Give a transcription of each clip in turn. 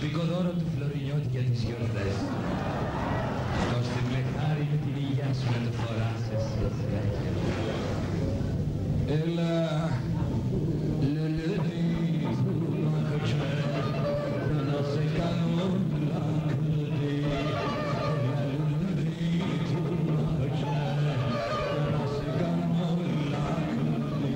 προσωπικό δώρο του Φλωρινιώτη για τις γιορτές. Ώστε με χάρη με την υγεία σου να το φοράς εσύ. Έλα, λελένη του μαχατσέ, να σε κάνω λάκρυ. Έλα, λελένη του μαχατσέ, να σε κάνω λάκρυ.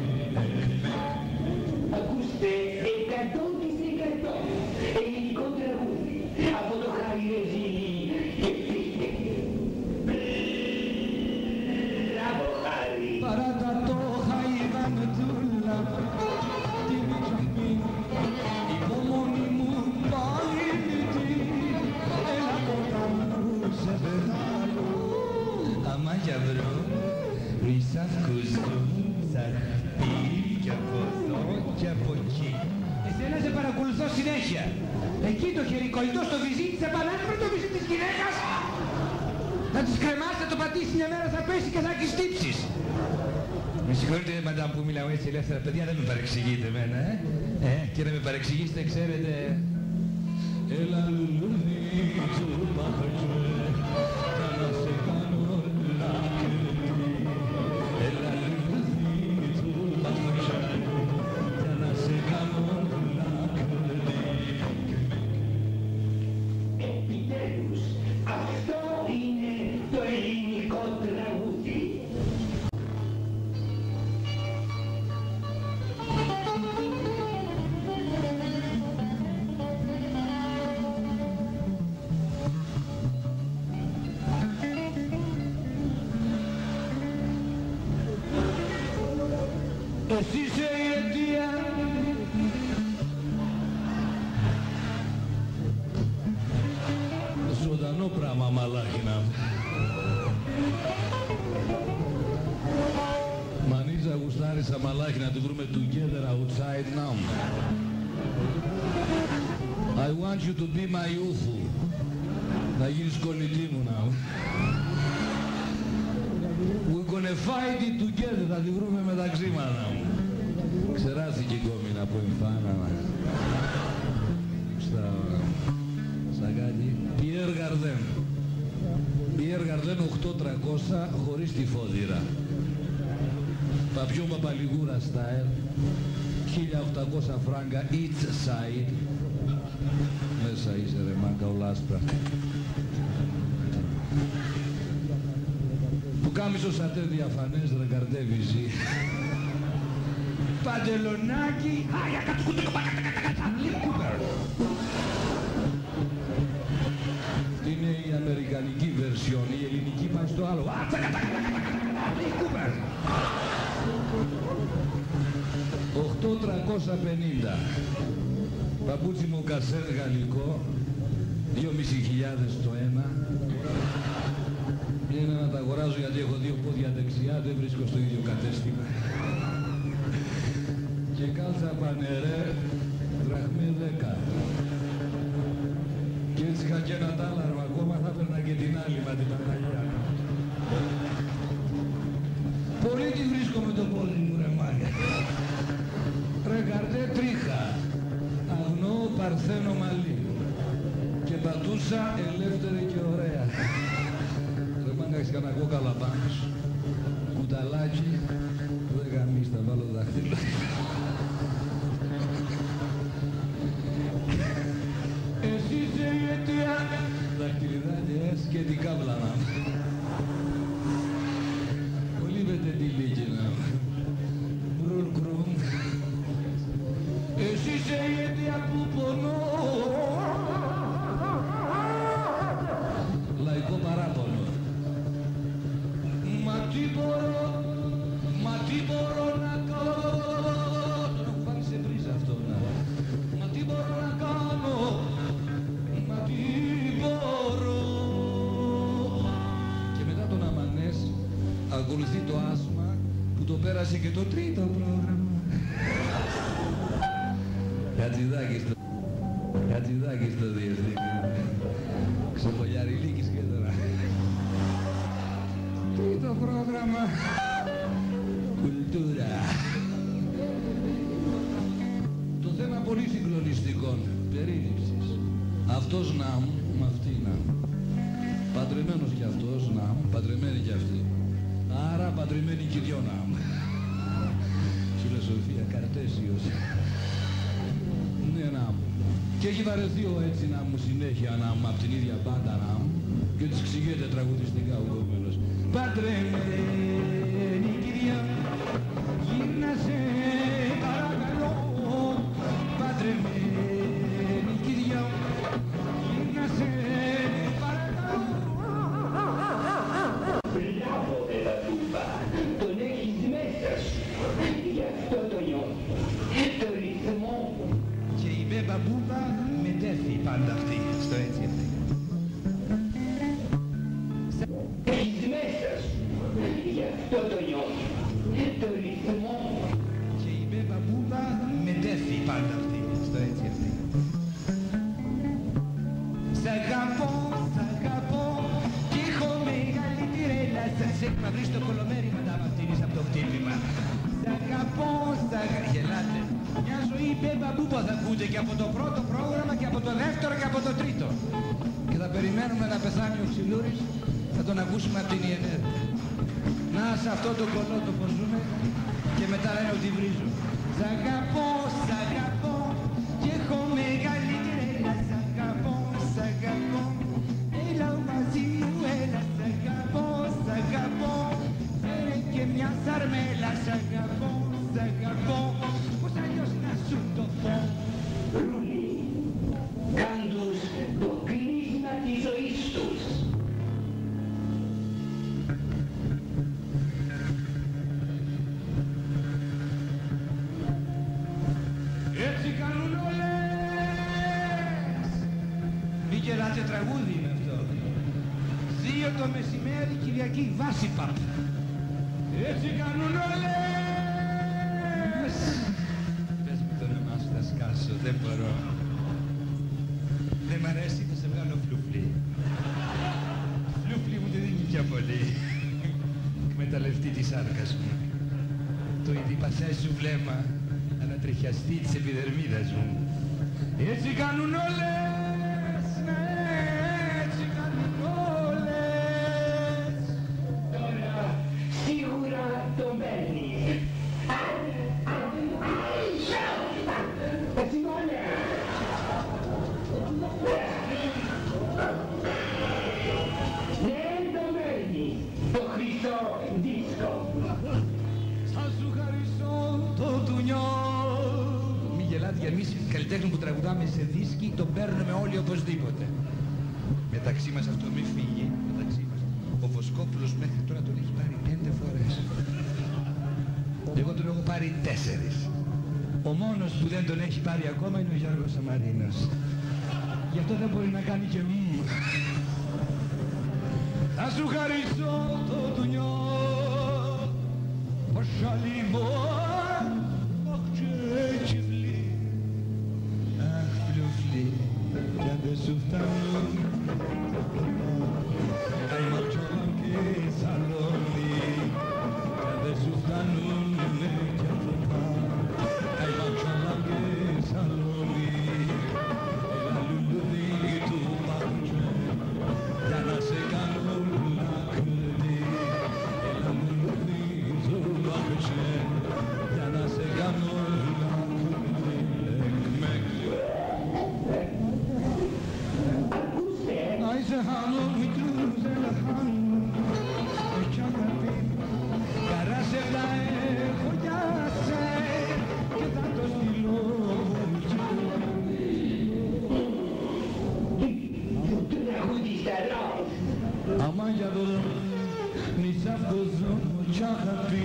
Ακούστε, 100% ελληνικό τραγούδι από το Χαϊρεζίλι και πείτε. Μπράβο, Χάρη. Παράτα το χαϊδά με τούλα, τη μητσαχμή, υπομονή μου πάλι νητή. Έλα κοντά μου σε πεθάνω, άμα για βρω, ρίσα βκουζού, θα χτεί κι από εδώ κι από εκεί. Εσένα σε παρακολουθώ συνέχεια. Εκεί το χέρι κολλητό στο βυζί της επανάληψης το βυζί της γυναίκας. Να τις κρεμάς, θα το πατήσεις μια μέρα, θα πέσει και θα έχεις τύψεις. Με συγχωρείτε, μαντάμ, που μιλάω έτσι ελεύθερα, παιδιά, δεν με παρεξηγείτε εμένα, και να με παρεξηγήσετε, ξέρετε... Έλα λουλούδι του μαχατσέ, να σε κάνω λάκρυ. Έλα λουλούδι του μαχατσέ, να σε κάνω λάκρυ. Επιτέλους, αυτό είναι το ελληνικό τραγούδι. Εσύ είσαι η αιτία ζωντανό πράγμα, μαλάχινα. Μανίζα γουστάρισα μαλάχινα, τη βρούμε together outside now. I want you to be my youth. Να γίνεις κολλητή μου now. We're gonna fight it together, θα τη βρούμε μεταξύ μας. Ξεράθηκε η κόμινα από εμφάνα μας. Στα κάτι. Pierre Gardin. Pierre Gardin 8300 χωρίς τη φόδυρα. Παπιό Παπαλιγούρα style. 1800 φράγκα each side. Μέσα είσαι ρε μάκα ο λάσπρα. Που κάμισο σατέ διαφανές ρε καρτέβιζι. Παντελονάκι. Άγια κατσουκουτουκοπακατακατακατα. Κούπερ. Είναι η αμερικανική version, η ελληνική πάει στο άλλο. Κούπερ. 8.350. Παπούτσι μου κασέρ γαλλικό. 2.500 το ένα. Είναι να τα αγοράζω γιατί έχω δύο πόδια δεξιά, δεν βρίσκω στο ίδιο κατέστημα. Και κάλτσα πανερέ, δραχμή 10. Και έτσι είχα και ένα τάλαρο ακόμα, θα έπαιρνα και την άλλη με την Παναγία. Πολύ τη βρίσκω με το πόδι μου ρε μάγια. Ρε καρτέ τρίχα, αγνό παρθένο μαλλί. Και πατούσα ελεύθερη και ωραία. Ρε μάγκα έχεις κανένα κόκαλα πάνω σου. Κουταλάκι, δεν γαμείς, θα βάλω το δάχτυλο. Εσύ είσαι η αιτία. Δαχτυλιδάκες και την κάβλα να. Κολύβεται τη λίγη να. Μπρουν κρουν. Εσύ είσαι η αιτία που πονώ. Λαϊκό παράπονο. Μα τι μπορώ να κάνω. Τον έχω πάρει σε πρίζα αυτό να. Μα τι μπορώ να κάνω. Μα τι μπορώ. Και μετά τον Αμανές ακολουθεί το άσμα που το πέρασε και το τρίτο πρόγραμμα. Κατσιδάκι στο διευθύνει. Ξεπολιαριλίκης και τώρα. Τρίτο πρόγραμμα. Κουλτούρα. Το θέμα πολύ συγκλονιστικών περίληψης. Αυτός να μου, μ' αυτή να μου. Παντρεμένος κι αυτός να μου, παντρεμένη κι αυτή. Άρα παντρεμένη κι δυο να μου. Φιλοσοφία Καρτέσιος. Ναι να μου. Και έχει βαρεθεί ο έτσι να μου συνέχεια να μου, απ' την ίδια μπάντα να μου. Και της εξηγείται τραγουδιστικά ο κόμενος. Παντρεμένη κι δυο, γύρνα σε παρακαλώ. Παντρεμένη κι δυο, γύρνα σε παρακαλώ. Μπράβο, Μπέμπα, τον έχεις μέσα σου. Γι' αυτό το νιώθω. Το ρυθμό. Και η Μπέμπα Μπούμπα μετέφει πάντα αυτή, στο έτσι αυτή. Έχεις μέσα σου. Γι' αυτό το νιώθω. Το ρυθμό. Και η Μπέμπα Μπούμπα μετέφει πάντα αυτή, στο έτσι αυτή. Σ' αγαπώ κι έχω μεγάλη τυρέλα. Σας έχει βρει στο κολομέρι μετά μ' αυτήν από το χτύπημα. Σ' αγαπώ, γελάτε. Μια ζωή Μπέμπα Μπούμπα θα ακούτε και από το πρώτο πρόγραμμα και από το δεύτερο και από το τρίτο. Και θα περιμένουμε να πεθάνει ο Ξυλούρης, θα τον ακούσουμε από την ΙΕΝΕΡ. Να σε αυτό το κολότο πως ζούμε και μετά λένε ότι βρίζω. Σ' αγαπώ κι έχω μεγάλη τρέλα. Σ' αγαπώ, έλα μαζί μου, έλα. Σ' αγαπώ, φέρε και μια σαρμέλα. Σ' αγαπώ, πως αλλιώς να σου το πω. Ρούλη, κάν τους το κλείσμα της ζωής τους. Έτσι κάνουν όλες. Μη γελάτε, τραγούδι είναι αυτό. 2 το μεσημέρι, Κυριακή, βάση παπ. Έτσι κάνουν όλες. Πες μου το όνομά σου, θα σκάσω, δεν μπορώ. Δεν μ' αρέσει, θα σε βγάλω φλουφλί. Φλουφλί μου δεν δίνει πια πολύ. Εκμεταλλευτεί τη σάρκα μου. Το ιδιπαθές σου βλέμμα ανατριχιαστεί της επιδερμίδας μου. Έτσι κάνουν όλες, ναι, έτσι κάνουν όλες. Τώρα σίγουρα τον παίρνεις. Συγγνώμη. Δεν τον παίρνεις. Το χρυσό δίσκο. Θα σου χαρίσω το τουνιό. Μη γελάτε, για εμείς καλλιτέχνες που τραγουδάμε σε δίσκοι τον παίρνουμε όλοι οπωσδήποτε. Μεταξύ μας αυτό μη φύγει, μεταξύ μας. Ο Βοσκόπουλος μέχρι τώρα τον έχει πάρει 5 φορές. Εγώ τον έχω πάρει 4. Ο μόνος που δεν τον έχει πάρει ακόμα είναι ο Γιώργος Σαμαρίνος. Γι' αυτό δεν μπορεί να κάνει και μου. Θα σου χαρίσω το τουνιό. Πως αλλημών, αχ και κυβλή. Αχ φλουφλί, κι αν δεν σου φτάνουν τα ματιόλα και η σαλόνι. Κι αν δεν σου φτάνουν ναι κι αυτά τα ματιόλα και η σαλόνι. Έλα λουλούδι του παχτζέ για να σε κάνω λάκρυδι. Έλα λουλούδι του παχτζέ για να σε κάνω λάκρυδι. Ακούστε. Άισε χάνω μικρούς ελαχάνου κι αγαπή. Καρά σε τα έχω για σε και θα το στείλω Τραγουδισταρός. άμα για δω μη σ' αυτοζώ κι αγαπή.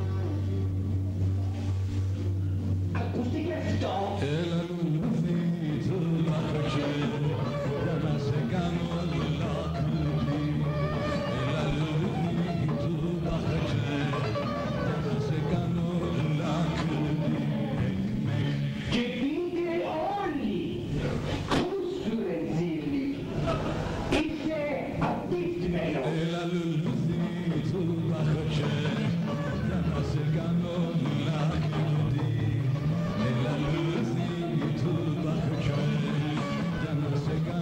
Ακούστε και αυτό. Έλα λουλούδι του παχτζέ για να σε κάνω λάκρυδι. Έλα λουλούδι του παχτζέ για να σε κάνω λάκρυδι. Και πείτε όλοι. Ακούσου ρε ζήλι. Είσαι απίστημενος. Έλα λουλούδι του παχτζέ για να σε κάνω λάκρυδι. Έλα λουλούδι του παχτζέ για να σε κάνω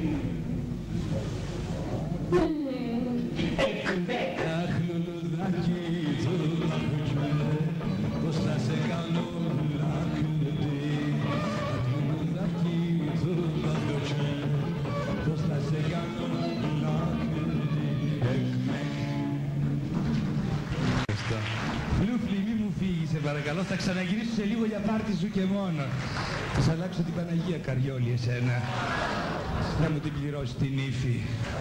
Εκμεκ. Αχ, λουλουδάκι, τσουρπαχτζέ, πώς θα σε κάνω λάκρυδι. Αχ, λουλουδάκι, τσουρπαχτζέ, πώς θα σε κάνω λάκρυδι. Εκμεκ. Λούφλι, μη μου φύγεις, σε παρακαλώ, θα ξαναγυρίσω σε λίγο για πάρτι σου και μόνο. Θα σ' αλλάξω την Παναγία Καριόλη εσένα. Να μου την πληρώσει την ύφη.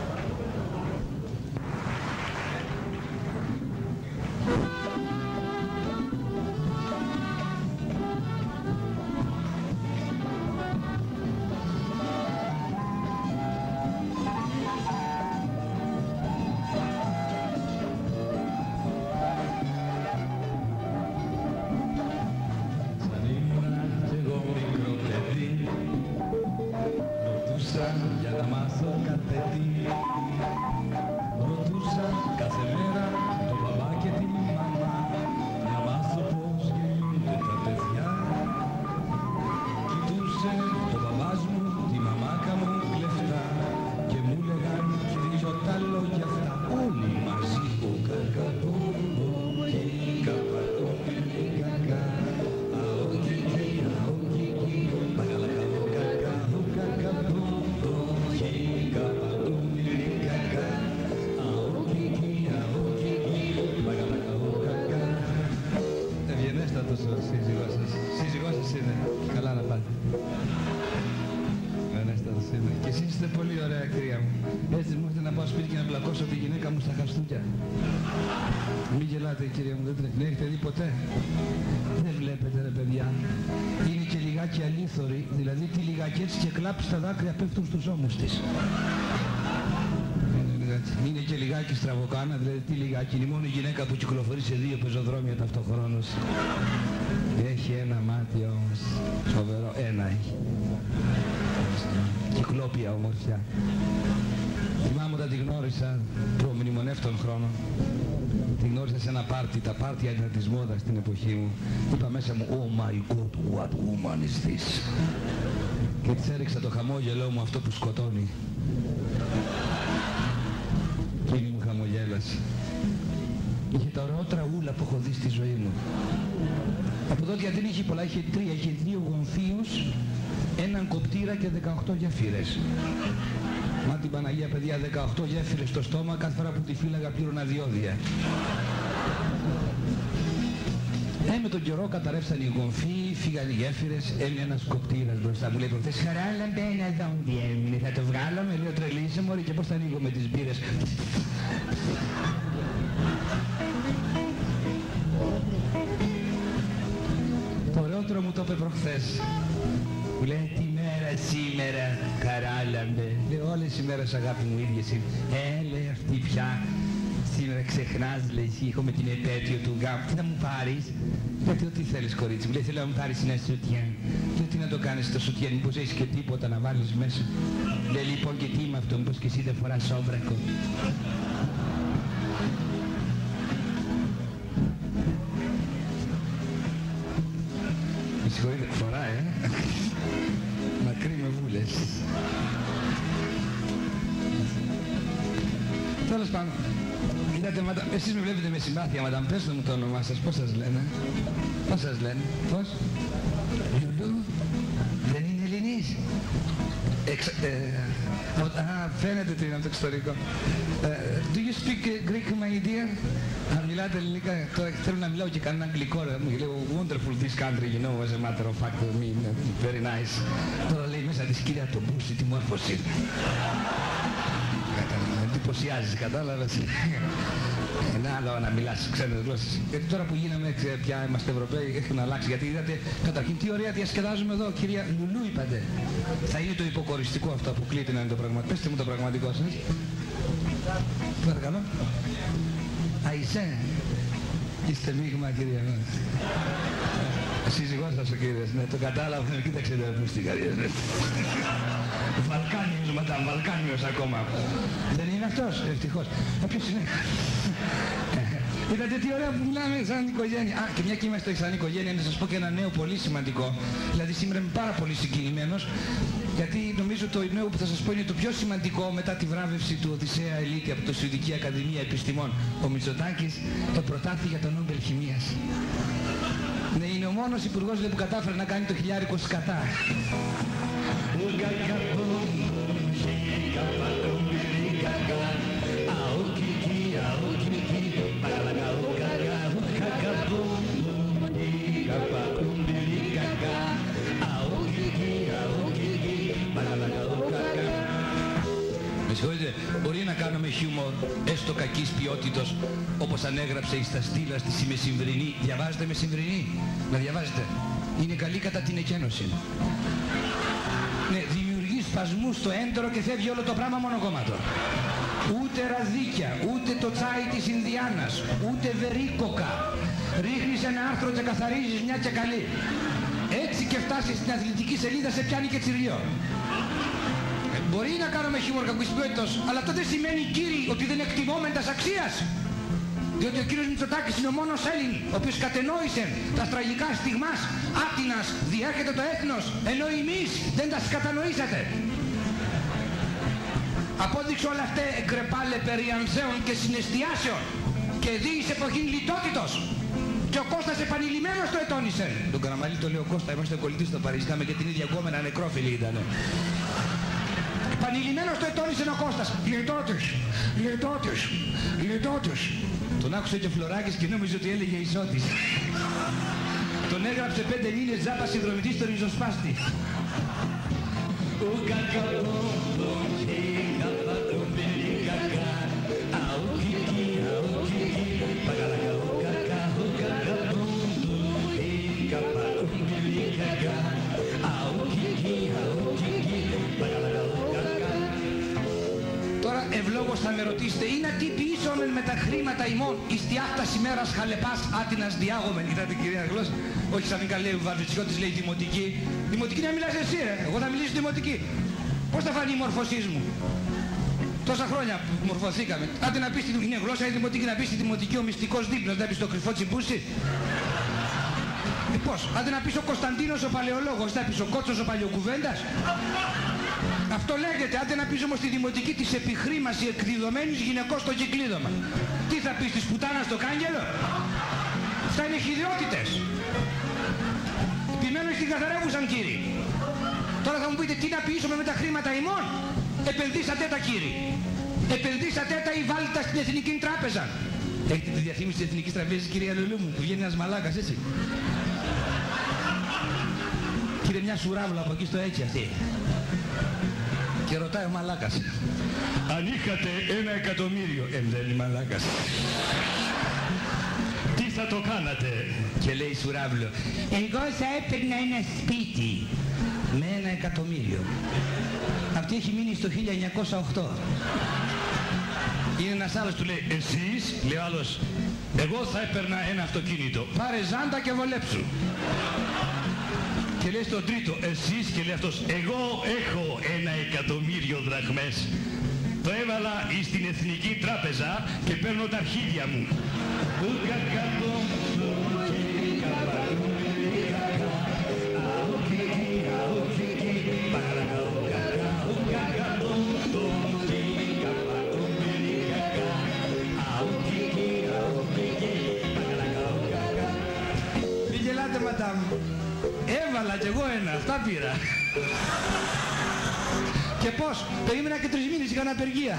Για να μάθω κάθε τι, ρωτούσα κάθε μέρα τον μπαμπά και τη μαμά, να μάθω πώς γίνονται τα παιδιά. Κοιτούσε ο μπαμπάς μου τη μαμάκα μου κλεφτά και μου λέγαν κυρίω τα λόγια αυτά όλοι μαζί. Ο κακαπό, ο καπατό, κακά, αοκικί, αοκικί, παγαλακά, ο κακά, ο κακαπό. Ευγενέστατος ο σύζυγός σας. Σύζυγός σας είναι. Καλά να πάτε. Ευγενέστατος είναι. Και εσείς είστε πολύ ωραία, κυρία μου. Έτσι μου έρχεται να πάω σπίτι και να πλακώσω τη γυναίκα μου στα χαστούκια. Μην γελάτε, κυρία μου, δεν έχετε δει ποτέ. Δεν βλέπετε, ρε παιδιά. Είναι και λιγάκι αλήθωρη, δηλαδή τι λιγάκι έτσι και κλάψει τα δάκρυα πέφτουν στους ώμους της. Είναι και λιγάκι στραβοκάνα, δηλαδή τι λιγάκι. Είναι μόνο η γυναίκα που κυκλοφορεί σε δύο πεζοδρόμια ταυτοχρόνως. Έχει ένα μάτι όμως, φοβερό, ένα έχει. Κυκλόπια ομορφιά. Θυμάμαι όταν τη γνώρισα, προμνημονεύτων χρόνων. Τη γνώρισα σε ένα πάρτι, τα πάρτια ήταν της μόδας στην εποχή μου. Είπα μέσα μου, oh my god, what woman is this? Και της έριξα το χαμόγελό μου, αυτό που σκοτώνει. Εκείνη μου χαμογέλασε. Είχε τα ωραιότερα ούλα που έχω δει στη ζωή μου. Από τότε γιατί δεν είχε πολλά, είχε τρία, είχε δύο γονφίους, έναν κοπτήρα και 18 γέφυρες. Μα την Παναγία, παιδιά, 18 γέφυρες στο στόμα, κάθε φορά που τη φύλαγα πλήρωνα διόδια. Με τον καιρό καταρρεύσαν οι γονφοί, φύγαν οι γέφυρες, έμεινε ένας κοπτήρας μπροστά μου. Λέει προχθές, Χαράλαμπε, ένα δόντι έμεινε, θα το βγάλω, με λέω τρελήσε μωρή και πώς θα ανοίγω με τις μπύρες. Το ωραιότερο μου το είπε προχθές. Μου λέει, τι μέρα σήμερα, Χαράλαμπε. Λέω, όλες οι μέρες αγάπη μου ίδιες είναι. Λέει αυτή πια. Σήμερα ξεχνάς, λέει, εσύ, έχω με την επέτειο του γάμου. Τι θα μου πάρεις? Γιατί ό,τι θέλεις, κορίτσι μου. Λέει, θέλω να μου πάρεις ένα σουτιέν. Λέω, τι να το κάνεις το σουτιέν, μήπως έχεις και τίποτα να βάλεις μέσα? Λέει, λοιπόν, και τι είμαι αυτό, μήπως και εσύ δεν φοράς σόβρακο? Με συγχωρείτε, φοράει, μακρύ με βούλες. Τέλος πάντων. Κοιτάτε, εσείς με βλέπετε με συμπάθεια, μαντάμ, πέστε μου το όνομά σας, πώς σας λένε? Πώς σας λένε? Πώς? Λουλού? Δεν είναι Ελληνής? Φαίνεται ότι είναι από το εξωτερικό. Do you speak Greek, my dear? Αν μιλάτε ελληνικά, τώρα θέλω να μιλάω και κανένα αγγλικό, μου λέω wonderful this country, you know, as a matter of fact, me, very nice. Τώρα λέει μέσα της κυρία το μπούσι, τη μόρφωση. Εντυπωσιάζεις, κατάλαβες. Είναι άλλο να μιλάς ξένες γλώσσες. Γιατί τώρα που γίναμε πια είμαστε Ευρωπαίοι έχουν αλλάξει. Γιατί είδατε, καταρχήν τι ωραία διασκεδάζουμε εδώ, κυρία Λουλού είπατε. Θα είναι το υποκοριστικό αυτό που κλείται να είναι το πραγματικό. Πεςτε μου το πραγματικό σας. Παρακαλώ. Αϊσέ. Είστε μείγμα, κυρία. Σύζυγός σας ο κύριος, ναι, το κατάλαβα, κοίταξε εδώ που στην καριέρα. Βαλκάνιος, μαντάμ, Βαλκάνιος ακόμα. Δεν είναι αυτός, ευτυχώς. Ποιος είναι? Είδατε τι ωραία που μιλάμε σαν οικογένεια. Α, και μια και είμαστε σαν οικογένεια, να σας πω και ένα νέο πολύ σημαντικό. Δηλαδή σήμερα είμαι πάρα πολύ συγκινημένος, γιατί νομίζω το νέο που θα σας πω είναι το πιο σημαντικό μετά τη βράβευση του Οδυσσέα Ελίτη από το Σουηδική Ακαδημία Επιστημών. Ο Μητσοτάκης προτάθη για τον Νόμπελ Χημίας. Ναι, είναι ο μόνος υπουργός που κατάφερε να κάνει το χιλιάρικο σκατά. Με συγχωρείτε, μπορεί να κάνουμε χιούμορ έστω κακής ποιότητος, όπως ανέγραψε η Σταστήλα στη Μεσημβρινή. Διαβάζετε Μεσημβρινή? Να διαβάζετε. Είναι καλή κατά την εκένωση. Ναι, δημιουργεί σπασμούς στο έντερο και φεύγει όλο το πράγμα μονοκόμματο. Ούτε ραδίκια, ούτε το τσάι της Ινδιάνας, ούτε βερίκοκα. Ρίχνεις ένα άρθρο και καθαρίζεις μια και καλή. Έτσι και φτάσεις στην αθλητική σελίδα σε πιάνει και τσιριό. Μπορεί να κάνουμε χιούμορ κακής ποιότητας, αλλά αυτό δεν σημαίνει, κύριοι, ότι δεν εκτιμώμεν τας αξίας. Διότι ο κύριος Μητσοτάκης είναι ο μόνος Έλλην, ο οποίος κατενόησε τα τραγικά στιγμάς Άτινας, διέρχεται το έθνος, ενώ εμείς δεν τα κατανοήσατε. Απόδειξε όλα αυτά εγκρεπάλε περί ανθέων και συναισθιάσεων και δίης εποχήν λιτότητος. Και ο Κώστας επανειλημμένος το ετώνησε. Τον Καραμαλή το λέει ο Κώστα, είμαστε κολλητοί στο Παρίσι, είχαμε και την ίδια γκόμενα, νεκρόφιλοι ήτανε. Επανειλημμένος το ετώνησε ο Κώστας. Λιτότητος, λιτότητος, λιτότητος. Τον άκουσε και ο Φλωράκης και νόμιζε ότι έλεγε Ισότης. Τον έγραψε 5 μήνες τζάπα συνδρομητή στο ριζοσπάστη. Τώρα ευλόγως θα με ρωτήσετε, είναι τι ποιήσομεν με τα χρήματα ημών εις τη άκτας ημέρας χαλεπάς Άτινας διάγομεν. Κοιτάτε κυρία γλώσσα, όχι σαν λέει ο Βαρβιτσιώτης, λέει δημοτική. Δημοτική να μιλάς εσύ ρε, εγώ θα μιλήσω δημοτική. Πώς θα φανεί η μορφωσής μου? Τόσα χρόνια που μορφωθήκαμε. Άντε να πεις, είναι γλώσσα η δημοτική, να πεις στη δημοτική ο μυστικός δίπλος, να πεις το κρυφό τσιμπούσι. Πώς, άντε να πεις ο Κωνσταντίνος ο παλαιολόγος, θα πεις ο Κότσος ο παλιοκουβέντας. Αυτό λέγεται, άντε να πεις όμως στη δημοτική της επιχρήμαση εκδιδομένης γυναικός στο κυκλίδωμα. Τι θα πεις, της πουτάνας στο κάγκελο? Αυτά είναι χειδιότητες. Επιμένω στην καθαρεύουσαν κύριοι. Τώρα θα μου πείτε τι να ποιήσουμε με τα χρήματα ημών. Επενδύσατε τα κύριοι. Επενδύσατε τα ή βάλτε στην Εθνική Τράπεζα. Έχετε τη διαφήμιση της Εθνικής Τραπέζης, κυρία Λουλού μου, που βγαίνει ένας μαλάκας έτσι. Κύριε, μια σουράβλα από εκεί στο έτσι αυτή. Και ρωτάει ο μαλάκας. Αν είχατε 1 εκατομμύριο, δεν είναι μαλάκας. Τι θα το κάνατε? Και λέει σουράβλο. Εγώ θα έπαιρνα ένα σπίτι με 1 εκατομμύριο. Αυτή έχει μείνει στο 1908. Είναι ένας άλλος, του λέει εσείς, λέει ο άλλος, εγώ θα έπαιρνα ένα αυτοκίνητο. Πάρε ζάντα και βολέψου. Και λέει στον τρίτο, εσείς, και λέει αυτός, εγώ έχω 1 εκατομμύριο δραχμές. Το έβαλα στην Εθνική Τράπεζα και παίρνω τα αρχίδια μου. Μην γελάτε ματάμ. Έβαλα κι εγώ ένα, αυτά πήρα. Και πώς, περίμενα και 3 μήνες, είχαν απεργία.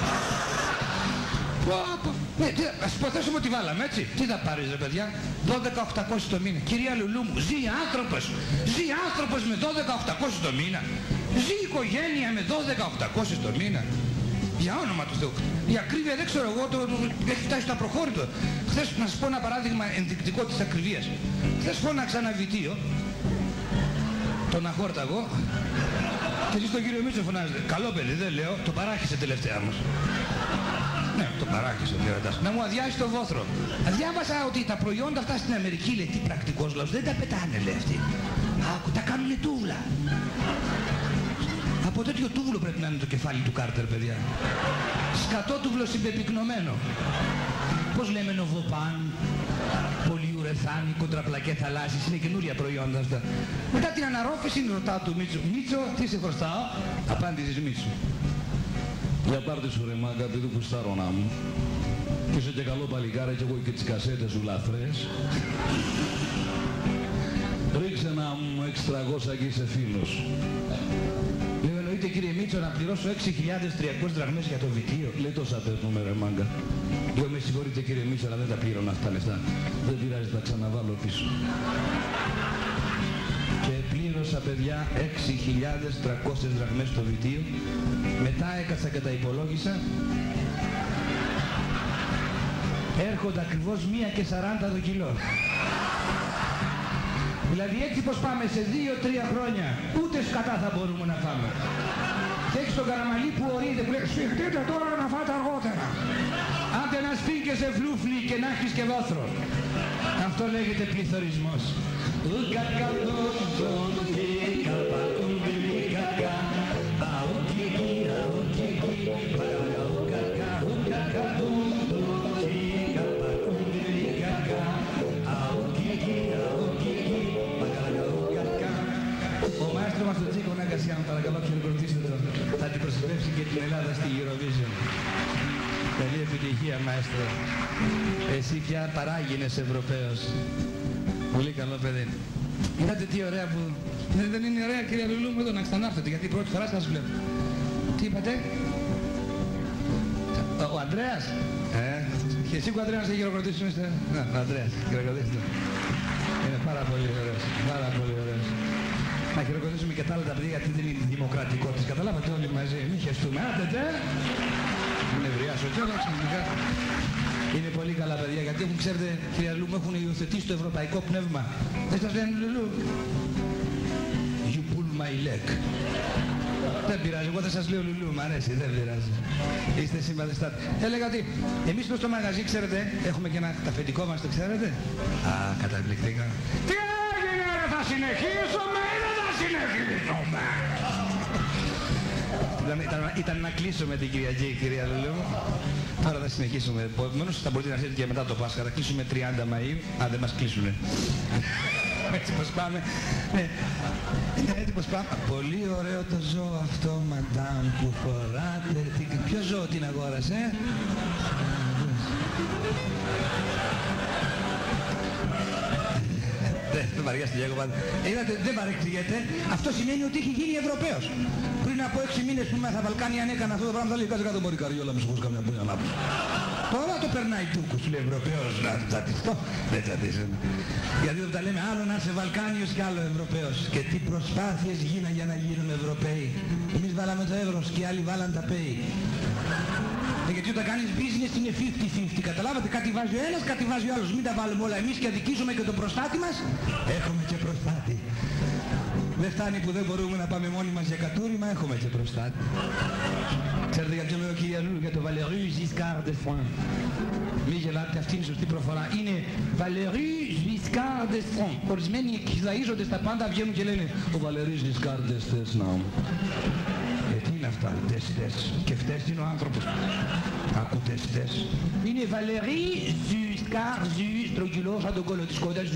Ναι, ας υποθέσουμε ότι βάλαμε, έτσι. Τι θα πάρεις ρε παιδιά? 12.800 το μήνα. Κυρία Λουλού μου, ζει άνθρωπος με 12.800 το μήνα. Ζει οικογένεια με 12.800 το μήνα. Για όνομα του Θεού. Η ακρίβεια δεν ξέρω εγώ, έχει φτάσει στο απροχώρητο. Χθες, να σας πω ένα παράδειγμα ενδεικτικό της ακρίβειας. Χθες φώναξα ένα βιτίο, τον αχόρταγο, και εσείς τον κύριο Μίτσο φωνάζετε. Καλό παιδί, δεν λέω, το παράχισε τελευταία όμως. Ναι, το παράχισε ο Θερατάς. Να μου αδειάσει το βόθρο. Διάβασα ότι τα προϊόντα αυτά στην Αμερική, λέει, τι πρακτικός λαός, δεν τα πετάνε, λέει αυτοί. Άκου, τα κάνουνε τούβλα. Από τέτοιο τούβλο πρέπει να είναι το κεφάλι του Κάρτερ, παιδιά. Σκατότούβλο συμπεπυκνωμένο. πώς λέμε νοβοπάν, πολυουρεθάνη, κοντραπλακέ θαλάσσης, είναι καινούρια προϊόντα αυτά. Μετά την αναρρόφηση ρωτάω του Μίτσο, Μίτσο, τι σε χρωστάω? Απάντησες Μίτσο. Για πάρτε σου ρε μάγκα, επειδή κουστάρω να μου. Και είσαι και καλό παλικάρα και εγώ και τις κασέτες σου λαθρές. Ρίξε να μου 600 και είσαι φίλος. Λέω, εννοείται κύριε Μίτσο να πληρώσω 6.300 δραχμές για το βιτίο? Λέει τόσα παίρνουμε ρε μάγκα. Λέω, με συγχωρείτε κύριε Μίτσο, αλλά δεν τα πλήρωνα αυτά τα λεφτά. Δεν πειράζει, τα ξαναβάλω πίσω. Και πλήρωσα παιδιά 6.300 δραχμές στο βιτίο. Μετά έκατσα και τα υπολόγισα. Έρχονται ακριβώς 1,40 το κιλό. Δηλαδή έτσι πως πάμε σε 2-3 χρόνια, ούτε σκατά θα μπορούμε να φάμε. Και έχεις τον Καραμαλή που ορείται, που λέει σφιχτείτε τώρα να φάτε αργότερα. Άντε να σφίγγεσαι φλούφλι και να έχεις και βόθρο. Αυτό λέγεται πληθωρισμός. Ο μαέστρο μας τον Τσίκο Ναγκασιάν, παρακαλώ χειροκροτήστε τον. Θα την προσυπεύσει και την Ελλάδα στη Eurovision. Καλή επιτυχία μαέστρο. Εσύ πια παράγεινες Ευρωπαίος. Πολύ καλό παιδί. Είδατε τι ωραία που... Δεν είναι ωραία κυρία Λουλού μου εδώ να ξανάρθετε, γιατί πρώτη φορά σας βλέπω. Τι είπατε? Ο Ανδρέας. Και εσύ που Ανδρέας θα χειροκροτήσουμε. Ο Ανδρέας, χειροκροτήστε. Είναι πάρα πολύ ωραίος. Πάρα πολύ ωραίος. Να χειροκροτήσουμε και τα άλλα τα παιδιά γιατί δεν είναι δημοκρατικό της. Καταλάβατε όλοι μαζί. Μην χεστούμε. Άντε τε. Μην ευριάσω κιόλας ξαφνικά. Είναι πολύ καλά παιδιά γιατί έχουν, ξέρετε, κυρία Λουλού, μου έχουν υιοθετήσει το ευρωπαϊκό πνεύμα. Δεν σας λένε Λουλού? You pull my leg. Δεν πειράζει, εγώ δεν σας λέω Λουλού, μ' αρέσει, δεν πειράζει. Είστε συμπαθιστάτες. Έλεγα ότι εμείς στο μαγαζί, ξέρετε, έχουμε και ένα ταφεντικό μας, το ξέρετε? Α, καταπληκτικά. Τι έγινε ρε, θα συνεχίσουμε ή δεν θα συνεχίσουμε? Ήταν να κλείσουμε την Κυριακή, κυρία Λουλού. Τώρα θα συνεχίσουμε. Επομένως θα μπορείτε να έρθετε και μετά το Πάσχα. Θα κλείσουμε 30 Μαΐου. Αν δεν μας κλείσουνε. Έτσι πως πάμε. Έτσι πως πάμε. Πολύ ωραίο το ζώο αυτό, μαντάμ, που φοράτε. Ποιο ζώο την αγόρασε? Δεν βαριά στη Γιάκο πάντα. Είδατε, δεν παρεξηγείτε. Αυτό σημαίνει ότι έχει γίνει Ευρωπαίος. Πριν από 6 μήνες που είμαι στα Βαλκάνια αν έκανα αυτό το πράγμα θα λέει κάτω μωρή καριόλα με σχούς καμιά πουλιά να πω. Τώρα το περνάει Τούρκος, λέει Ευρωπαίος, να τσατιστώ. Δεν τσατίστω. Γιατί όταν τα λέμε άλλο να είσαι Βαλκάνιος και άλλο Ευρωπαίος. Και τι προσπάθειες γίναν για να γίνουμε Ευρωπαίοι. Εμείς βάλαμε το ευρώ και άλλοι βάλαν τα ΠΕΗ. Γιατί όταν κάνεις business είναι 50-50. Καταλάβατε, κάτι βάζει ο ένας, κάτι βάζει ο άλλος. Μην τα βάλουμε όλα εμείς και αδικήσουμε και τον προστάτη μας. Έχουμε και προστάτη. Δεν φτάνει που δεν μπορούμε να πάμε μόνοι μας για κατούριμα, έχουμε και προστάτη. Ξέρετε για ποιο λέω κυρία Λούλου, για το Valéry Giscard d'Estaing. Μη γελάτε, αυτή είναι η σωστή προφορά. Είναι Valéry Giscard d'Estaing. Ορισμένοι εξυλαίζονται στα πάντα, βγαίνουν και λένε ο Valéry Giscard d'Estaing. Τι είναι αυτά, τεστές. Και φταίς είναι ο άνθρωπος. Άκου τεστές. Είναι Valéry Giscard, στρογγυλός σαν τον κόλλο της κόντας.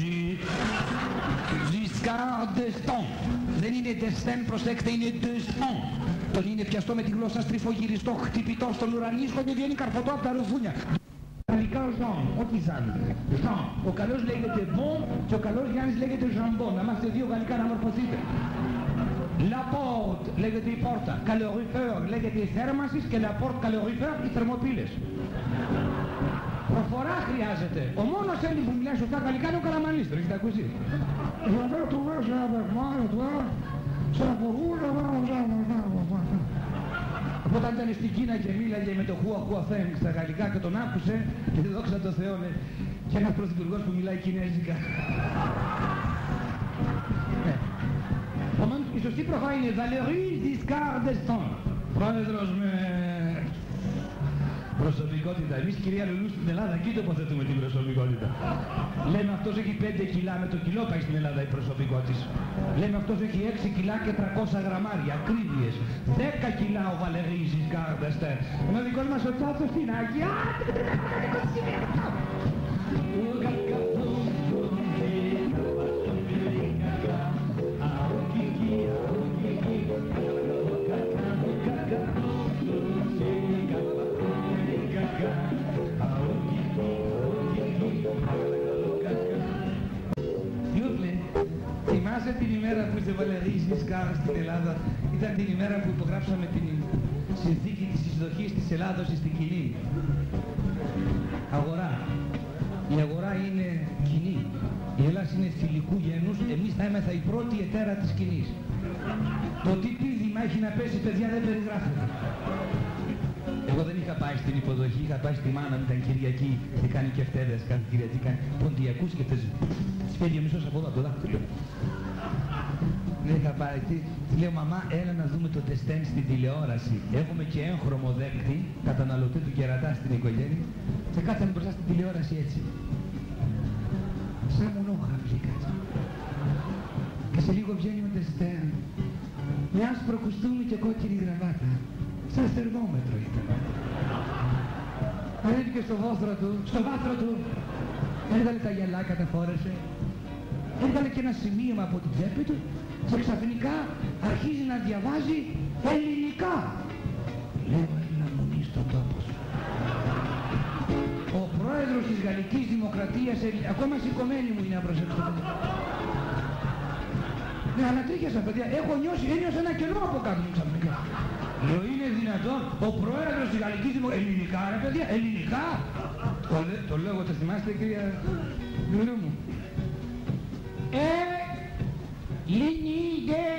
Giscard d'Estaing. Δεν είναι d'Estaing, προσέξτε, είναι d'Estaing. Τον είναι πιαστό με τη γλώσσα στριφογυριστό, χτυπητό στον ουρανίσχο και βγαίνει καρφωτό από τα ρουφούνια. Γαλλικά Jean, όχι Ζαν. Jean. Ο καλός λέγεται Bon και ο καλός Γιάννης λέγεται Jambon. Να είμαστε δύο γαλλικά να μορφωθείτε. La porte λέγεται η πόρτα. Calorifère λέγεται η θέρμανση και la porte calorifère οι θερμοπύλες. Προφορά χρειάζεται. Ο μόνος Έλληνας που μιλάει σωστά γαλλικά είναι ο Καραμανλής. Το έχετε ακούσει? Όταν ήταν στην Κίνα και μίλαγε με το Χουαχουα Φέν στα γαλλικά και τον άκουσε και δόξα τω Θεώ και ένας πρωθυπουργός που μιλάει κινέζικα. Η σωστή προφά είναι Valéry Giscard d'Estaing. Πρόεδρος με... Προσωπικότητα. Εμείς, κυρία Λουλού, στην Ελλάδα εκεί τοποθετούμε την προσωπικότητα. Λέμε αυτός έχει 5 κιλά, με το κιλό πάει στην Ελλάδα η προσωπικότητα. Λέμε αυτός έχει 6 κιλά και 300 γραμμάρια, ακρίβειες. 10 κιλά ο Βαλερίζης Γκάρντεστερ. Ο δικός μας ο Τσάτσος στην Αγιά. Θυμάσαι την ημέρα που είσαι Βαλερίζης Γκάρντ στην Ελλάδα? Ήταν την ημέρα που υπογράψαμε την συνθήκη της εισδοχής της Ελλάδος στην κοινή αγορά. Η αγορά είναι κοινή. Η Ελλάδα είναι θηλυκού γένους. Εμείς θα ήμεθα η πρώτη εταίρα της κοινής. Το τι πίδημα έχει να πέσει, παιδιά, δεν περιγράφεται. Εγώ δεν είχα πάει στην υποδοχή, είχα πάει στη μάνα μου, ήταν Κυριακή και κάνει και φτέδες, κάνει Κυριακή, κάνει ποντιακούς και παίζει. Της φέρει ο μισός από εδώ από το δάχτυλο. Δεν είχα πάει, λέω μαμά, έλα να δούμε το τεστέν στην τηλεόραση. Έχουμε και έγχρωμο δέκτη, καταναλωτή του κερατά στην οικογένεια και κάτσαμε μπροστά στην τηλεόραση έτσι. Σαν μονόχαυλη κάτσα. Και σε λίγο βγαίνει ο τεστέν. Με άσπρο κουστούμι και κόκκινη γραβάτα. Σαν θερμόμετρο ήταν. Ανέβηκε στο βάθρο του, έβγαλε τα γυαλάκια, τα φόρεσε, έβγαλε και ένα σημείωμα από την τσέπη του και ξαφνικά αρχίζει να διαβάζει ελληνικά. Λέω, έλα μου νη στον τόπο σου. Ο πρόεδρος της Γαλλικής Δημοκρατίας, ακόμα σηκωμένη μου είναι να προσέξω. Ναι, ανατρίχιασα, παιδιά, ένιωσα ένα κενό από κάτω μου ξαφνικά. Λέω, είναι δυνατόν ο πρόεδρος της Γαλλικής Δημοκρατίας, ελληνικά ρε παιδιά, ελληνικά. Το λέω, το θυμάστε κυρία Λουλού μου? Λινίδε,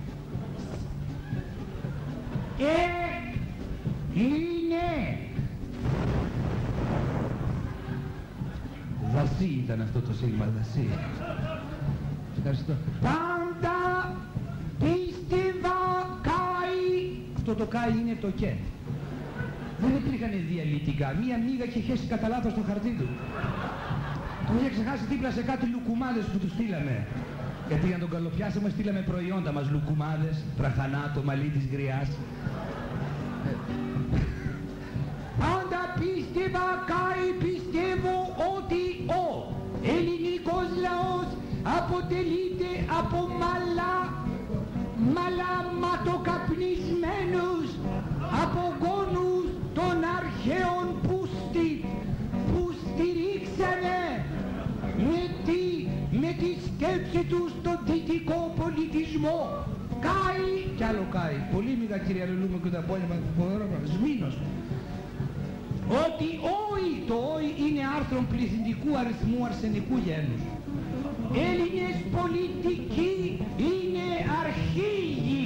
είναι. Δασί ήταν αυτό το σύγμα, δασί. Ευχαριστώ. Πάντα πίστευα καί. Αυτό το καί είναι το και. Δεν υπήρχαν διαλυτικά. Μία μίγα είχε χέσει κατά λάθος το χαρτί του. Το είχε ξεχάσει δίπλα σε κάτι λουκουμάδες που του στείλαμε. Γιατί για να τον καλοπιάσουμε στείλαμε προϊόντα μας, λουκουμάδες, τραχανά, το μαλλί της γριάς. Πάντα πίστευα καί πιστεύω ότι ο ελληνικός λαός αποτελείται από μαλαματοκαπνισμένους απογόνους των αρχαίων που στηρίξανε με τη σκέψη τους τον δυτικό πολιτισμό. Καί, κι άλλο καί, πολύ μίγα κυρία Λουλού και το απόγευμα, σμήνος. Ότι το όι είναι άρθρον πληθυντικού αριθμού αρσενικού γένους. Έλληνες πολιτικοί είναι αρχήγοι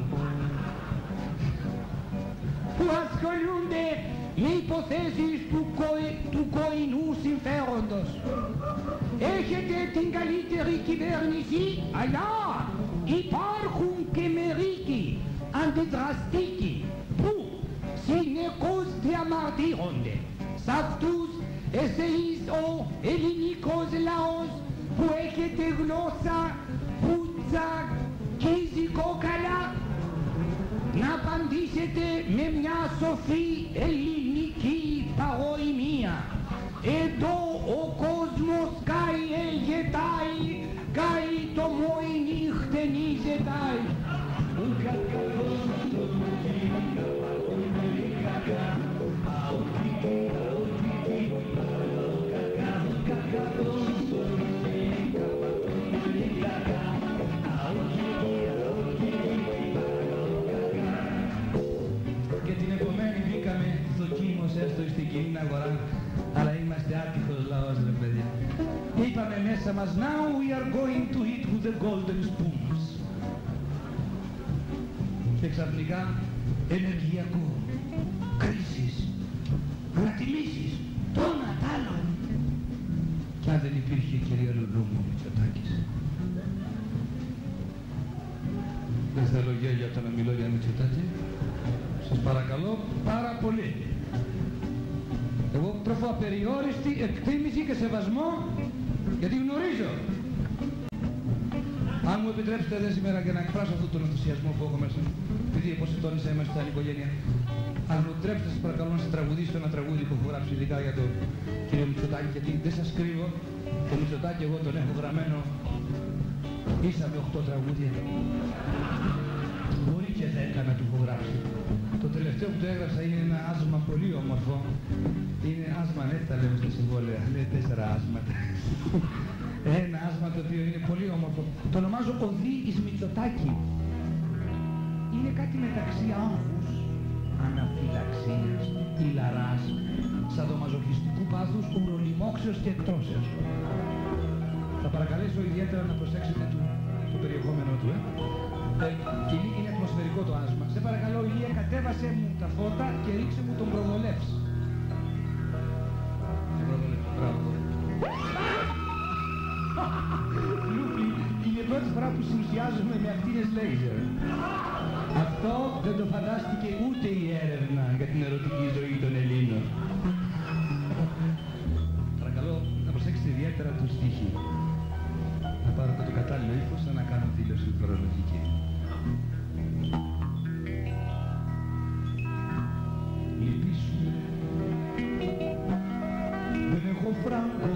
που ασχολούνται με υποθέσεις του κοηνού συμφέροντος. Έχετε την καλύτερη κυβέρνηση, αλλά υπάρχουν και μερικοί αντιδραστικοί που συνεχώς διαμαρτύρονται. Σ' αυτούς εσείς ο ελληνικός λαός που έχετε γλώσσα που τσακίζει κόκαλα να απαντήσετε με μια σοφή ελληνική παροημία. Εδώ ο κόσμος καί ελγετάει, καί το μόη νυχτενίζετάει. Και την επομένη μπήκαμε στο κύμος έστω στην κοινή αγορά, αλλά είμαστε άτυχος λαός ρε παιδιά. Είπαμε μέσα μας, now we are going to eat with the golden spoons. Και ξαφνικά ενεργειακό, κρίσεις, ανατιμήσεις, τόνα τ' άλλον. Κι αν δεν υπήρχε κυρία Λουλού μου Μητσοτάκης. Δεν θέλω γέλια όταν μιλώ για Μητσοτάκη. Σας παρακαλώ πάρα πολύ. Εγώ τροφώ απεριόριστη εκτίμηση και σεβασμό γιατί γνωρίζω. Αν μου επιτρέψετε εδώ σήμερα και να εκφράσω αυτόν τον ενθουσιασμό που έχω μέσα, επειδή όπως τόνισα είμαστε σαν οικογένεια, αν μου επιτρέψετε σας παρακαλώ να σας τραγουδήσω ένα τραγούδι που έχω γράψει ειδικά για τον κύριο Μητσοτάκη, γιατί δεν σας κρύβω, τον Μητσοτάκη εγώ τον έχω γραμμένο ίσα με 8 τραγούδια. Μπορεί και 10 να του έχω γράψει. Το τελευταίο που το έγραψα είναι ένα άσμα πολύ όμορφο. Είναι άσμα νεύτα λέμε στα συμβόλαια, λέει 4 άσματα. Ένα άσμα το οποίο είναι πολύ όμορφο. Το ονομάζω Οδή εις Μητσοτάκη. Είναι κάτι μεταξύ άγχους, αναφυλαξίας, ηλαράς, σαδομαζοχιστικού πάθους, ουρολιμόξεως και εκτρώσεως. Θα παρακαλέσω ιδιαίτερα να προσέξετε το περιεχόμενο του. Είναι ατμοσφαιρικό το άσμα. Σε παρακαλώ Ηλία, κατέβασε μου τα φώτα και ρίξε μου τον προδολεύς. Μπράβο. Λούπι, είναι η πρώτη φορά που συνουσιάζουμε με ακτίνες λέιζερ. Αυτό δεν το φαντάστηκε ούτε η έρευνα για την ερωτική ζωή των Ελλήνων. Παρακαλώ να προσέξετε ιδιαίτερα το στίχη. Να πάρω το κατάλληλο ύφος να κάνω δήλωση φορολογική. Λυπήσου, δεν έχω φράγκο,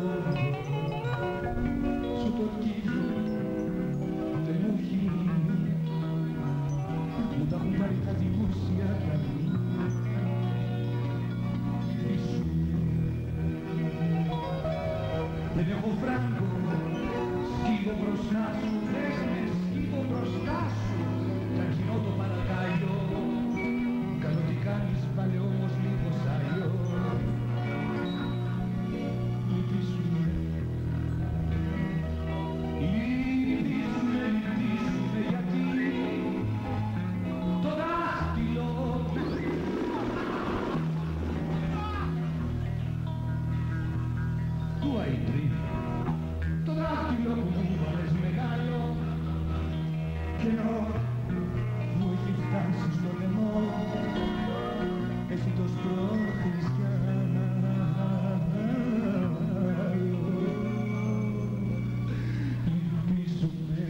σου το κύριο, δεν μου έχει, μου τα έχουν πάρει τα δημόσια καλή. Λυπήσου, δεν έχω φράγκο, σκύβω μπροστά σου, θες με σκύβω μπροστά σου, τα κοινώ το παρακαλώ, καλό τι κάνεις πάλι όμως λίγο σάλιο. Λυπήσουνε, λυπήσουνε, λυπήσουνε γιατί το δάχτυλο του αϊτρή. Το δάχτυλο που μου βάλες μεγάλο κενό μου έχει φτάσει στο λαιμό, εσύ το σπρώχνεις κι άλλο. Λυπήσουνε.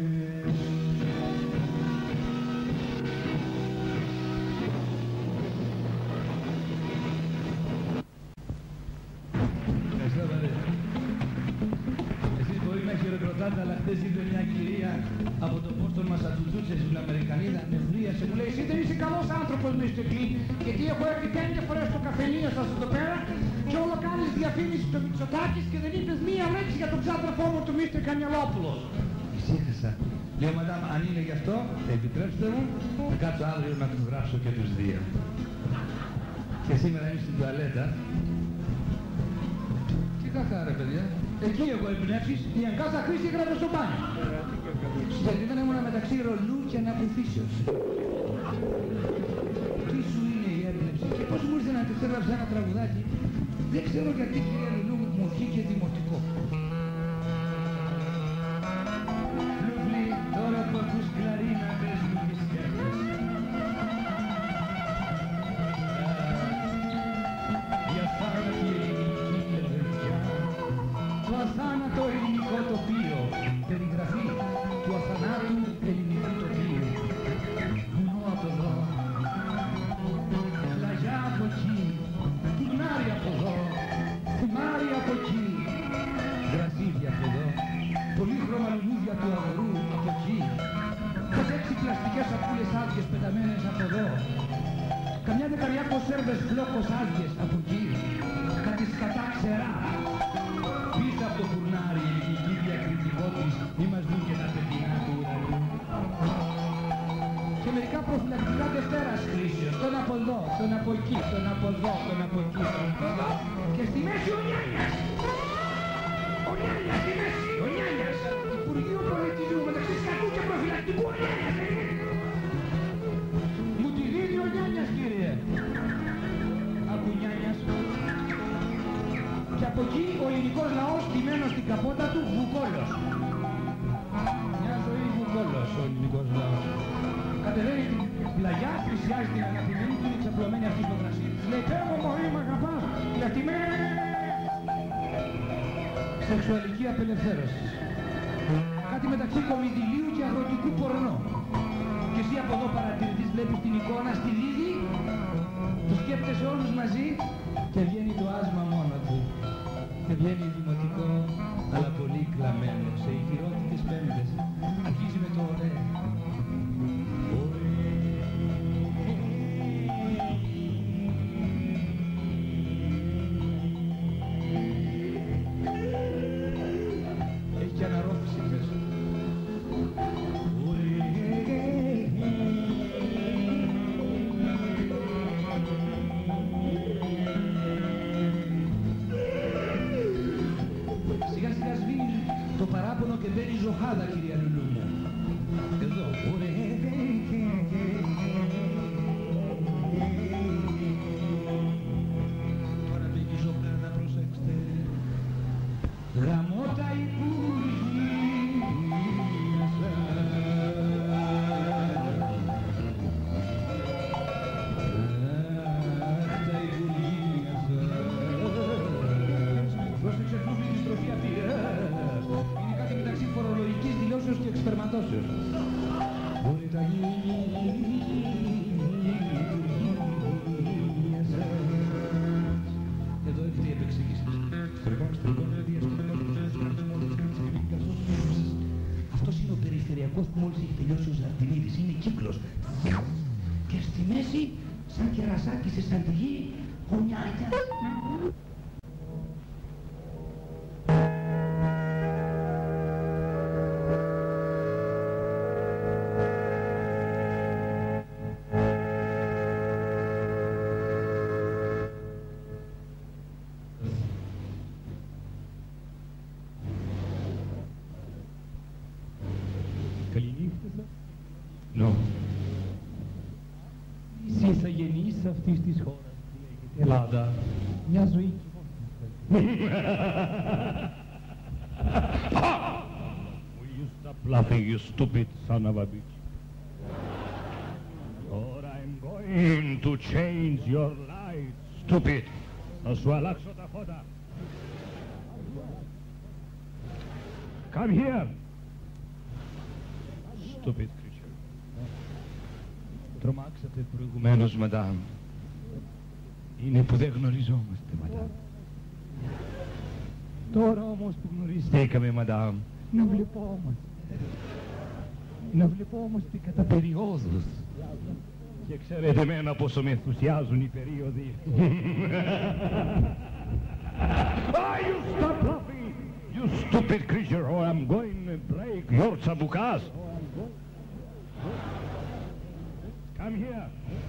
Ευχαριστώ πολύ. Εσείς μπορεί να χειροκροτάτε, αλλά χθες ήρθε μια κυρία από το Boston Massachusetts, μια Αμερικανίδα, νευρίασε, μου λέει: εσύ δεν είσαι καλός άνθρωπος, Mr. Clean, γιατί έχω έρθει 5 φορές στο καφενείο σας εδώ πέρα και όλο κάνεις διαφήμιση στο Μητσοτάκης και δεν είπες μία λέξη για τον ξάδερφό μου, τον Mr. Κανιαλόπουλο. Ησύχασα. Λέω, μαντάμ, αν είναι γι' αυτό, επιτρέψτε μου, θα κάτσω αύριο να τους γράψω και τους δύο. Και σήμερα είμαι στην τουαλέτα. Τι κακά ρε παιδιά. Εκεί έχω εμπνεύσεις, η Αγκάθα Κρίστη έγραφε στο μπάνιο. Περίμενα ήμουνα μεταξύ ρολού και αναποφύσεως. Τι σου είναι η έμπνευση και πώς μου ήρθε να της έγραψα ένα τραγουδάκι. Δεν ξέρω γιατί κυρία Λουλού μου βγήκε δημοτικό. Λουβλί, τώρα που ακούς κλαρίνα, πες μου τι σκέφτεσαι. Η αθάνατη ελληνική λεβεντιά, το αθάνατο ελληνικό τοπίο, περιγραφή του αθανάτου ελληνικού τοπίου. Βουνό από εδώ, πλαγιά από εκεί, τουρνάρι από εδώ, θυμάρι από εκεί, γραζίδια από εδώ, πολύχρωμα λουλούδια του αγρού από εκεί, κάτι 6 πλαστικές σακούλες άδειες πεταμένες από εδώ, καμιά δεκαριά κονσέρβες φλόκος άδειες από εκεί, κάτι σκατά ξερά. Πίσω από το φουρνάρι η ελληνική διακριτικότης μη μας δουν και τα παιδινά του ουρανού. Και μερικά προφυλακτικά Δευτέρας Χρήσεως, τον από εδώ, τον από εκεί, τον από εδώ, τον από εκεί, τον από εδώ. Και στη μέση ο Νιάνιας. Ο Νιάνιας στη μέση, ο Νιάνιας. Υπουργείο Πολιτισμού μεταξύ σκατού και προφυλακτικού ο Νιάνιας. Μου τη δίνει ο Νιάνιας κύριε. Άκου Νιάνιας. Και από εκεί ο ελληνικός λαός τιμένος στην καπότα του βουκόλος. Μια ζωή βουκόλος ο ελληνικός λαός. Κατεβαίνει πλαγιά, πλησιάζει την αγαπημένη του, είναι ξαπλωμένη αυτή στο κρασί. Λέει, «Πέμπω μωρή, μ' αγαπάς». Και αυτή με... Σεξουαλική απελευθέρωση. Κάτι μεταξύ κομιδιλίου και αγροτικού πορνό. Και εσύ από εδώ παρατηρητής βλέπεις την εικόνα στη δίδη, το σκέπτεσαι όλους μαζί και βγαίνει το άσμα μόνο του. Και βγαίνει δημοτικό, αλλά πολύ κλαμμένο, σε ηχηρότητες πέμπτες. Αρχίζει με το ωραία. Έχει και αναρρόφηση μέσα. Σιγά σιγά σβήνει το παράπονο και μπαίνει ζωχάδα, κυρία Λουλού μου. Εδώ. Τώρα μπαίνει ζωχάδα, προσέξτε. Γαμώ τα υπουργεία σας. Αχ, τα υπουργεία σας. Πρόσεξε φούβλη τη στροφή αυτή. Είναι κάτι μεταξύ φορολογικής δηλώσεως και εξπερματώσεως. Μπορεί τα υπουργεία σας. Εδώ έχετε η επεξήγηση. Αυτός είναι ο περιφερειακός που μόλις έχει τελειώσει ο Ζαρτινίδης. Είναι κύκλος. Και στη μέση, σαν κερασάκι σε σαντιγί, γωνιάκια. Καληνύχτα. No. Είσαι ηθαγενής αυτής της χώρας που λέγεται Ελλάδα. Μια ζωή Will you stop laughing, you stupid son of a bitch? Or I'm going to change your life, stupid. Θα σου αλλάξω τα φώτα. Come here. Stupid creature. Τρομάξατε προηγουμένως, μαντάμ. Είναι που δεν γνωριζόμαστε, μαντάμ. Τώρα όμως που γνωριστήκαμε, μαντάμ, να βλεπόμαστε. Να βλεπόμαστε κατά περιόδους. Και ξέρετε εμένα πόσο με ενθουσιάζουν οι περίοδοι. Ah, you stop laughing, you stupid creature, or I'm going to break your τσαμπουκάς. Come here.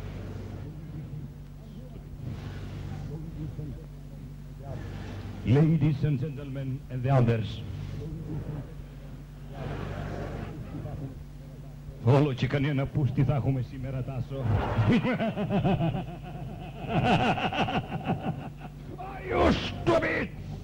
Ladies and gentlemen and the others. Όλο και κανένα πούστη θα έχουμε σήμερα, Τάσο. You stupid!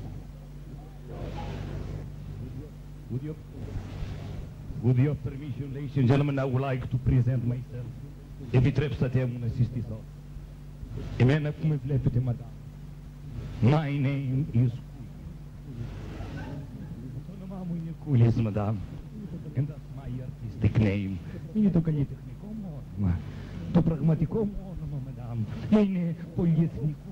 With your permission, ladies and gentlemen, I would like to present myself. Επιτρέψατε μου να συστηθώ. Εμένα που με βλέπετε, μαντάμ. My name is Κούλης. Το όνομά μου είναι Κούλης, μαντάμ. And that's my artistic name. Είναι το καλλιτεχνικό μου όνομα. Το πραγματικό μου όνομα, μαντάμ, είναι πολυεθνικού.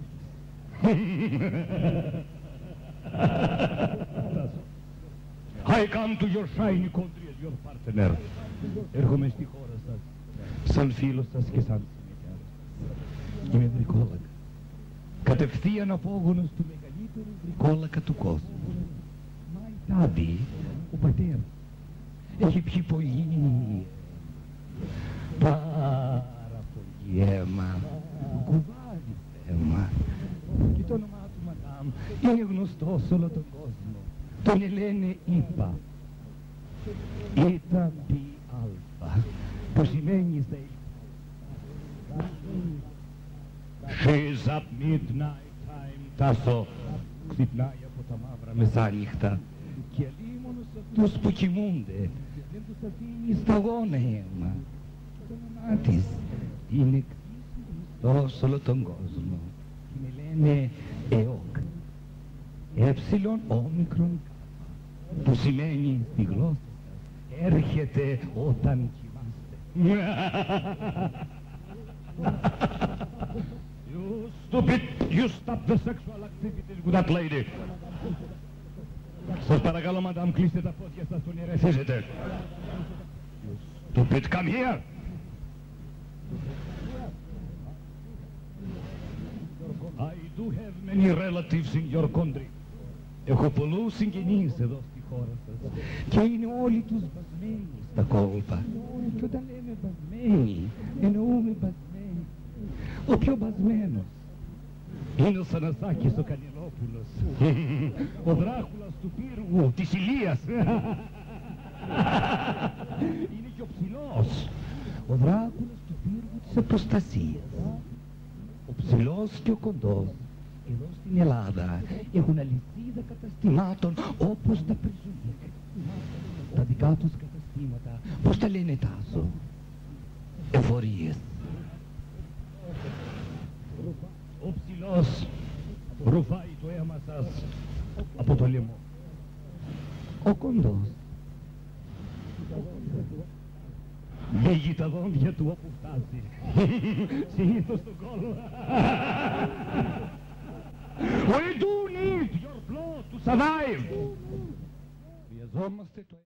I come to your shiny country as your partner. Έρχομαι στη χώρα σας, σαν φίλος σας και σαν συμμετέχον. Είμαι βρικόλακα. Κατευθείαν απόγονος του μεγαλύτερου βρικόλακα του κόσμου. My daddy, ο πατέρας, έχει πιει πολύ, πάρα πολύ αίμα, κουβάλι αίμα. Και το όνομά του, μαντάμ, είναι γνωστό σε όλο τον κόσμο. Τον λένε Ήπα. Ήτα πι αλφα, που σημαίνει στα She's at midnight time, Τάσο. ξυπνάει από τα μαύρα μεσάνυχτα και αλίμονο σε αυτούς που κοιμούνται δεν τους αφήνει σταγόνα αίμα. Το όνομά της είναι Χριστός όλο τον κόσμο. Και με λένε ΕΟΚ. Έψιλον όμικρον, που σημαίνει στη γλώσσα έρχεται όταν κοιμάστε. You stupid! You stop the sexual activities with that lady! Σας παρακαλώ, μαντάμ, κλείστε τα πόδια σας, τον ερεθίζετε. You stupid, come here! I do have many relatives in your country. Έχω πολλούς συγγενείς εδώ στη χώρα σας και είναι όλοι τους μπασμένοι στα κόλπα. Και όταν λέμε μπασμένοι, εννοούμε μπασμένοι. Ο πιο μπασμένος είναι ο Θανασάκης ο Κανελόπουλος, ο Δράκουλας του πύργου της Ηλίας. Είναι και ο Ψηλός, ο Δράκουλας του πύργου της Αποστασίας. Ο Ψηλός και ο Κοντός εδώ στην Ελλάδα έχουν αλυσίδα καταστημάτων όπως τα Πρεζουνίκ. Τα δικά τους καταστήματα, πώς τα λένε, Τάσο? Εφορίες. Ο Ψηλός ρουφάει το αίμα σας από το λαιμό. Ο Κοντός Λέγει τα δόντια του όπου φτάσει. Συνήθως στον κόλο. We do need your blood to survive. χρειαζόμαστε το